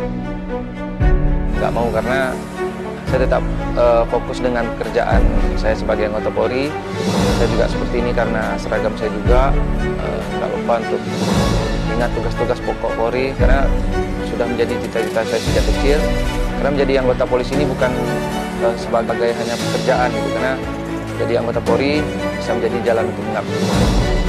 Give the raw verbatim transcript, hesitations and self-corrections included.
Nggak mau karena saya tetap uh, fokus dengan pekerjaan saya sebagai anggota Polri. Saya juga seperti ini karena seragam saya juga. Uh, nggak lupa untuk ingat tugas-tugas pokok Polri karena sudah menjadi cita-cita saya sejak kecil. Karena menjadi anggota polisi ini bukan uh, sebagai hanya pekerjaan gitu, karena jadi anggota Polri bisa menjadi jalan untuk mengabdi.